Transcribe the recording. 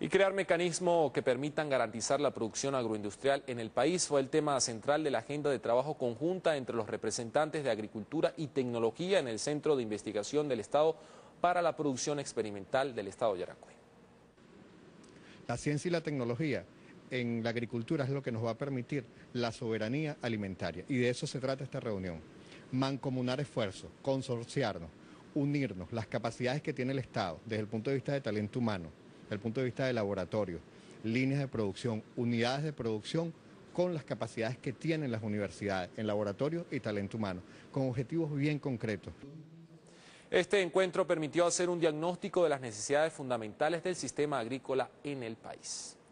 Y crear mecanismos que permitan garantizar la producción agroindustrial en el país fue el tema central de la agenda de trabajo conjunta entre los representantes de Agricultura y Tecnología en el Centro de Investigación del Estado para la Producción Experimental del Estado de Yaracuy. La ciencia y la tecnología en la agricultura es lo que nos va a permitir la soberanía alimentaria, y de eso se trata esta reunión. Mancomunar esfuerzos, consorciarnos, unirnos, las capacidades que tiene el Estado desde el punto de vista de talento humano, desde el punto de vista de laboratorios, líneas de producción, unidades de producción, con las capacidades que tienen las universidades en laboratorios y talento humano, con objetivos bien concretos. Este encuentro permitió hacer un diagnóstico de las necesidades fundamentales del sistema agrícola en el país.